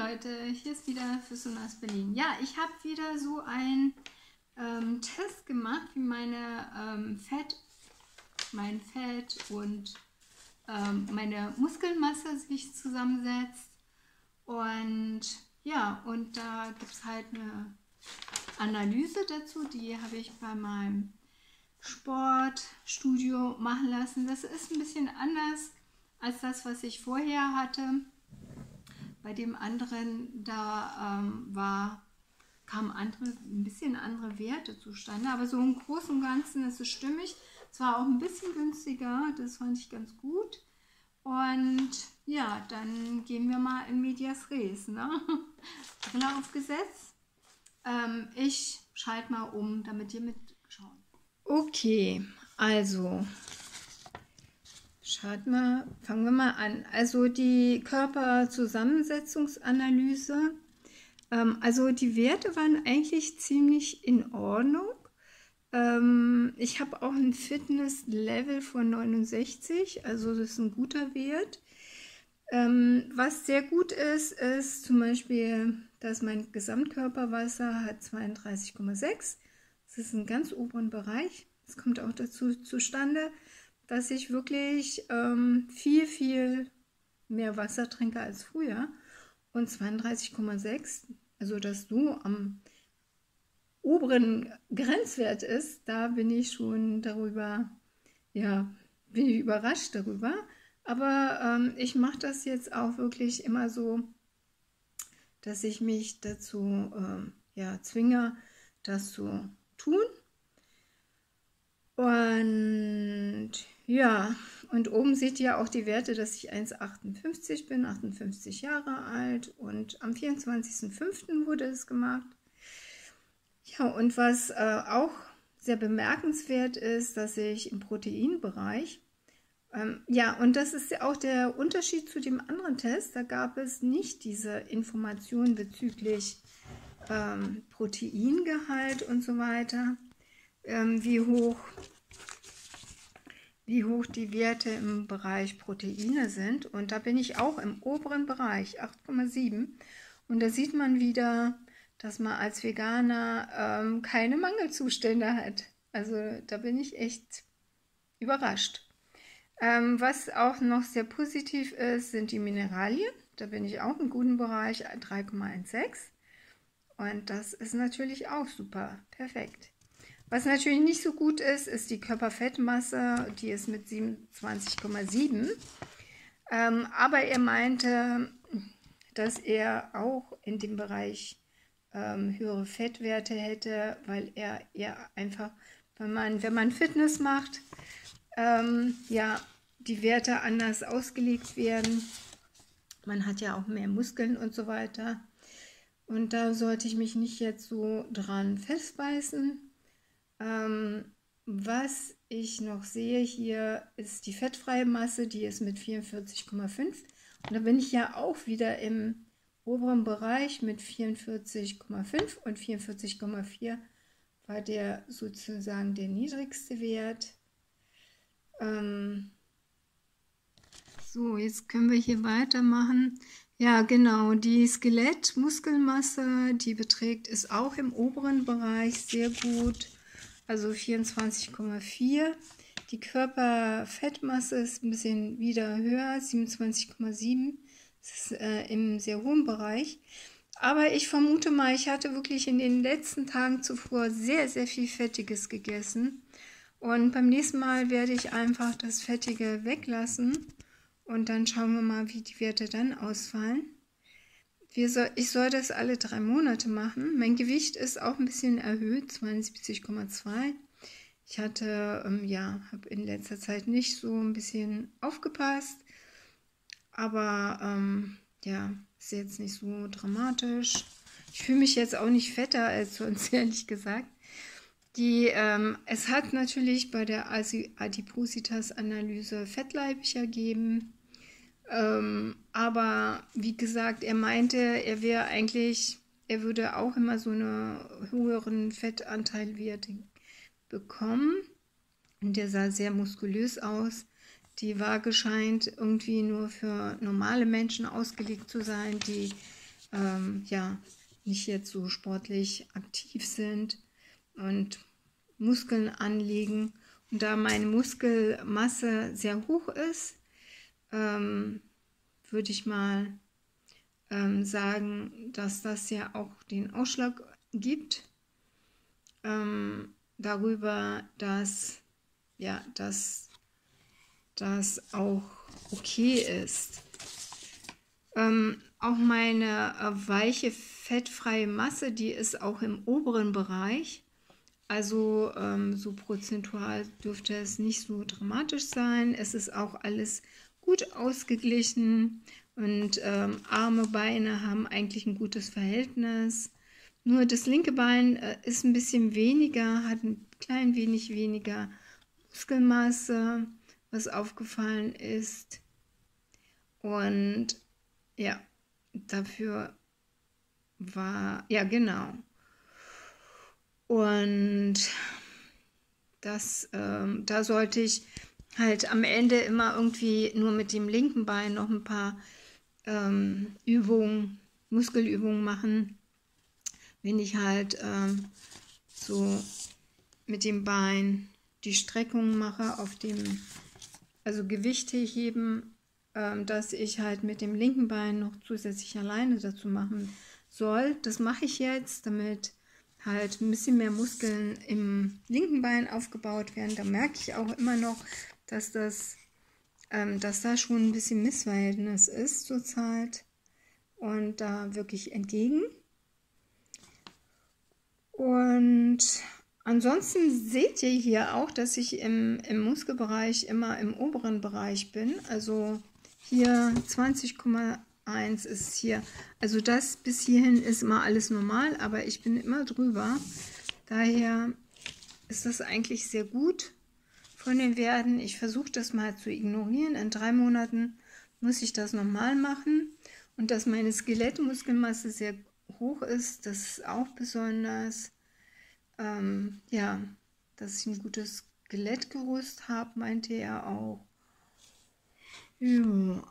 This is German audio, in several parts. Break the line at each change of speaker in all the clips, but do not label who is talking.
Leute, hier ist wieder Füssen aus Berlin. Ja, ich habe wieder so einen Test gemacht, wie mein Fett und meine Muskelmasse sich zusammensetzt. Und ja, und da gibt es halt eine Analyse dazu, die habe ich bei meinem Sportstudio machen lassen. Das ist ein bisschen anders als das, was ich vorher hatte. Bei dem anderen, da kamen ein bisschen andere Werte zustande, aber so im Großen und Ganzen ist es stimmig. Es war auch ein bisschen günstiger, das fand ich ganz gut. Und ja, dann gehen wir mal in Medias Res, ne? Brille aufgesetzt. Ich schalte mal um, damit ihr mitschaut. Okay, also fangen wir mal an. Also die Körperzusammensetzungsanalyse. Also die Werte waren eigentlich ziemlich in Ordnung. Ich habe auch ein Fitness-Level von 69, also das ist ein guter Wert. Was sehr gut ist, ist zum Beispiel, dass mein Gesamtkörperwasser hat 32,6. Das ist ein ganz oberen Bereich. Es kommt auch dazu zustande, dass ich wirklich viel mehr Wasser trinke als früher. Und 32,6, also dass du am oberen Grenzwert ist, da bin ich schon darüber, ja, bin ich überrascht darüber. Aber ich mache das jetzt auch wirklich immer so, dass ich mich dazu zwinge, das zu tun. Und ja, und oben seht ihr auch die Werte, dass ich 1,58 bin, 58 Jahre alt, und am 24.05. wurde es gemacht. Ja, und was auch sehr bemerkenswert ist, dass ich im Proteinbereich, ja, und das ist ja auch der Unterschied zu dem anderen Test, da gab es nicht diese Informationen bezüglich Proteingehalt und so weiter, wie hoch die Werte im Bereich Proteine sind. Und da bin ich auch im oberen Bereich, 8,7. Und da sieht man wieder, dass man als Veganer keine Mangelzustände hat. Also da bin ich echt überrascht. Was auch noch sehr positiv ist, sind die Mineralien. Da bin ich auch im guten Bereich, 3,16. Und das ist natürlich auch super, perfekt. Was natürlich nicht so gut ist, ist die Körperfettmasse, die ist mit 27,7. Aber er meinte, dass er auch in dem Bereich höhere Fettwerte hätte, weil er einfach, wenn man Fitness macht, ja, die Werte anders ausgelegt werden. Man hat ja auch mehr Muskeln und so weiter. Und da sollte ich mich nicht jetzt so dran festbeißen. Was ich noch sehe hier, ist die fettfreie Masse, die ist mit 44,5. Und da bin ich ja auch wieder im oberen Bereich mit 44,5 und 44,4 war der sozusagen der niedrigste Wert. So, jetzt können wir hier weitermachen. Ja, genau, die Skelettmuskelmasse, die ist auch im oberen Bereich sehr gut, also 24,4. Die Körperfettmasse ist ein bisschen wieder höher, 27,7. Das ist im sehr hohen Bereich. Aber ich vermute mal, ich hatte wirklich in den letzten Tagen zuvor sehr viel Fettiges gegessen. Und beim nächsten Mal werde ich einfach das Fettige weglassen. Und dann schauen wir mal, wie die Werte dann ausfallen. Ich soll das alle 3 Monate machen. Mein Gewicht ist auch ein bisschen erhöht, 72,2. Ich hatte, habe in letzter Zeit nicht so ein bisschen aufgepasst. Aber, ist jetzt nicht so dramatisch. Ich fühle mich jetzt auch nicht fetter als sonst, ehrlich gesagt. Es hat natürlich bei der Adipositas-Analyse fettleibig ergeben. Aber wie gesagt, er meinte, er würde auch immer so einen höheren Fettanteilwert bekommen. Und der sah sehr muskulös aus. Die Waage scheint irgendwie nur für normale Menschen ausgelegt zu sein, die ja, nicht jetzt so sportlich aktiv sind und Muskeln anlegen. Und da meine Muskelmasse sehr hoch ist, würde ich mal sagen, dass das ja auch den Ausschlag gibt darüber, dass ja, dass das auch okay ist. Auch meine weiche, fettfreie Masse, die ist auch im oberen Bereich. Also so prozentual dürfte es nicht so dramatisch sein. Es ist auch alles gut ausgeglichen und Arme, Beine haben eigentlich ein gutes Verhältnis. Nur das linke Bein ist ein bisschen weniger, hat ein klein wenig weniger Muskelmasse, was aufgefallen ist. Und ja, dafür war, ja genau. Und das, da sollte ich halt am Ende immer irgendwie nur mit dem linken Bein noch ein paar Übungen, Muskelübungen machen. Wenn ich halt so mit dem Bein die Streckung mache auf dem, also Gewichte heben, dass ich halt mit dem linken Bein noch zusätzlich alleine dazu machen soll. Das mache ich jetzt, damit halt ein bisschen mehr Muskeln im linken Bein aufgebaut werden. Da merke ich auch immer noch, dass da schon ein bisschen Missverhältnis ist zurzeit und da wirklich entgegen. Und ansonsten seht ihr hier auch, dass ich im Muskelbereich immer im oberen Bereich bin. Also hier 20,1 ist hier. Also das bis hierhin ist immer alles normal, aber ich bin immer drüber. Daher ist das eigentlich sehr gut von den Werten. Ich versuche das mal zu ignorieren. In 3 Monaten muss ich das nochmal machen. Und dass meine Skelettmuskelmasse sehr hoch ist, das ist auch besonders. Ja, dass ich ein gutes Skelettgerüst habe, meinte er auch. Ja,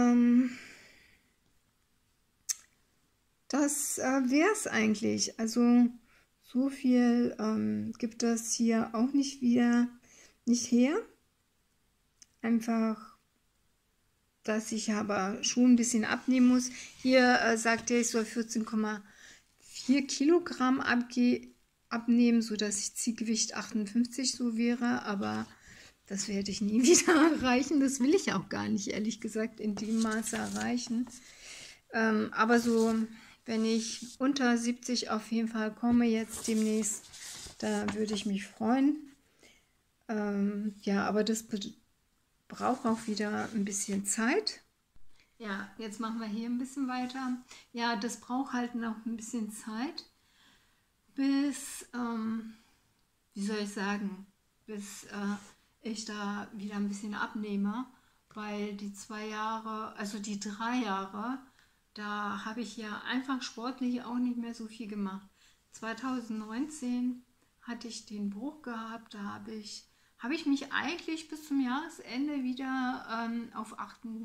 das wäre es eigentlich. Also so viel gibt das hier auch nicht her. Einfach, dass ich aber schon ein bisschen abnehmen muss. Hier sagt er, ich soll 14,4 Kilogramm abnehmen, sodass ich Zielgewicht 58 so wäre, aber das werde ich nie wieder erreichen. Das will ich auch gar nicht, ehrlich gesagt, in dem Maße erreichen. Aber so, wenn ich unter 70 auf jeden Fall komme, jetzt demnächst, da würde ich mich freuen. Ja, aber das braucht auch wieder ein bisschen Zeit. Ja, jetzt machen wir hier ein bisschen weiter. Ja, das braucht halt noch ein bisschen Zeit, bis, wie soll ich sagen, bis ich da wieder ein bisschen abnehme, weil die 2 Jahre, also die 3 Jahre, da habe ich ja einfach sportlich auch nicht mehr so viel gemacht. 2019 hatte ich den Bruch gehabt, da habe ich mich eigentlich bis zum Jahresende wieder auf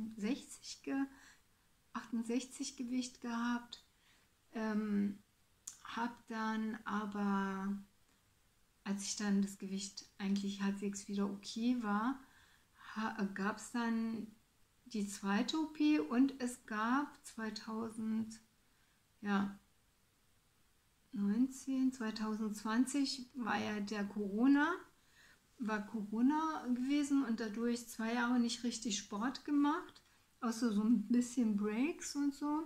68 Gewicht gehabt. Habe dann aber, als ich dann das Gewicht eigentlich halbwegs wieder okay war, gab es dann die zweite OP und es gab 2020 war ja Corona gewesen und dadurch 2 Jahre nicht richtig Sport gemacht, außer so ein bisschen Breaks und so.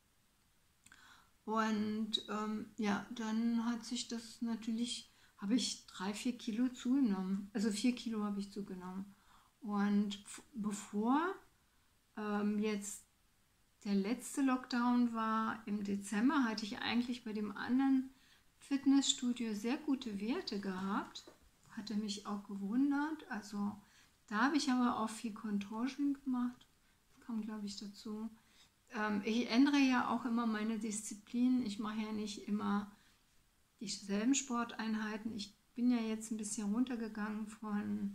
Und ja, dann hat sich das natürlich, habe ich 3-4 Kilo zugenommen. Also 4 Kilo habe ich zugenommen. Und bevor jetzt der letzte Lockdown war im Dezember, hatte ich eigentlich bei dem anderen Fitnessstudio sehr gute Werte gehabt. Hatte mich auch gewundert. Also da habe ich aber auch viel Contortion gemacht. Das kam, glaube ich, dazu. Ich ändere ja auch immer meine Disziplinen. Ich mache ja nicht immer dieselben Sporteinheiten. Ich bin ja jetzt ein bisschen runtergegangen von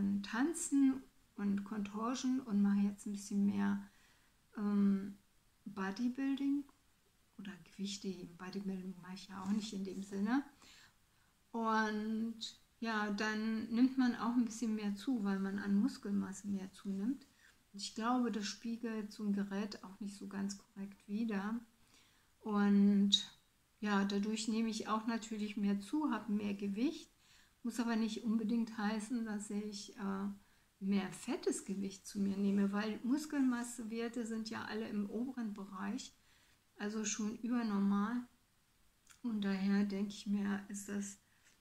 Tanzen und Contortion und mache jetzt ein bisschen mehr Bodybuilding oder Gewichte heben. Bodybuilding mache ich ja auch nicht in dem Sinne. Und ja, dann nimmt man auch ein bisschen mehr zu, weil man an Muskelmasse mehr zunimmt. Und ich glaube, das spiegelt so ein Gerät auch nicht so ganz korrekt wider. Und ja, dadurch nehme ich auch natürlich mehr zu, habe mehr Gewicht. Muss aber nicht unbedingt heißen, dass ich mehr fettes Gewicht zu mir nehme, weil Muskelmassewerte sind ja alle im oberen Bereich, also schon übernormal. Und daher denke ich mir, ist das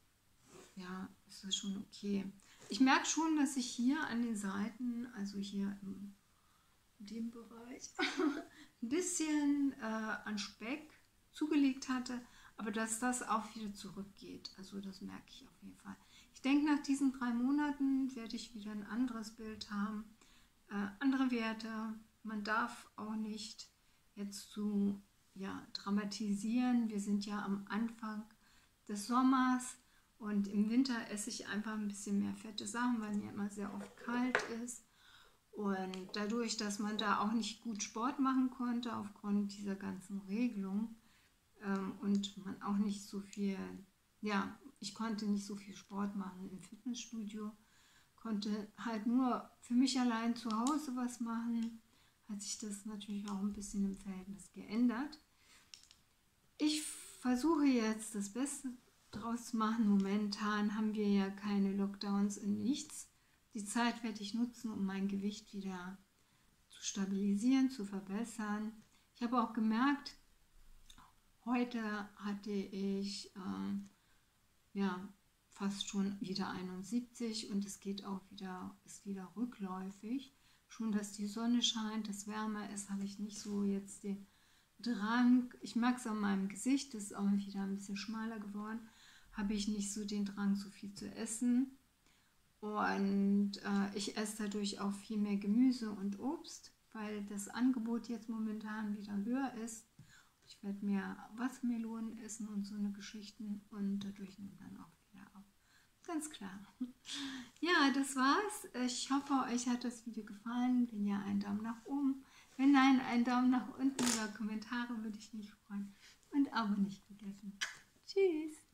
schon okay. Ich merke schon, dass ich hier an den Seiten, also hier in dem Bereich, ein bisschen an Speck zugelegt hatte, aber dass das auch wieder zurückgeht. Also das merke ich auf jeden Fall. Ich denke, nach diesen 3 Monaten werde ich wieder ein anderes Bild haben, andere Werte. Man darf auch nicht jetzt zu dramatisieren. Wir sind ja am Anfang des Sommers und im Winter esse ich einfach ein bisschen mehr fette Sachen, weil mir immer sehr oft kalt ist. Und dadurch, dass man da auch nicht gut Sport machen konnte aufgrund dieser ganzen Regelung und man auch nicht so viel, ich konnte nicht so viel Sport machen im Fitnessstudio, konnte halt nur für mich allein zu Hause was machen, hat sich das natürlich auch ein bisschen im Verhältnis geändert. Ich versuche jetzt das Beste draus zu machen. Momentan haben wir ja keine Lockdowns in nichts. Die Zeit werde ich nutzen, um mein Gewicht wieder zu stabilisieren, zu verbessern. Ich habe auch gemerkt, heute hatte ich fast schon wieder 71 und es geht auch ist wieder rückläufig. Schon, dass die Sonne scheint, dass wärmer ist, habe ich nicht so jetzt den Drang. Ich merke es an meinem Gesicht, das ist auch wieder ein bisschen schmaler geworden. Habe ich nicht so den Drang, so viel zu essen. Und ich esse dadurch auch viel mehr Gemüse und Obst, weil das Angebot jetzt momentan wieder höher ist. Ich werde mehr Wassermelonen essen und so eine Geschichten und dadurch nimmt dann auch wieder ab. Ganz klar. Ja, das war's. Ich hoffe, euch hat das Video gefallen. Wenn ja, einen Daumen nach oben. Wenn nein, einen Daumen nach unten. Über Kommentare würde ich mich freuen. Und Abo nicht vergessen. Tschüss.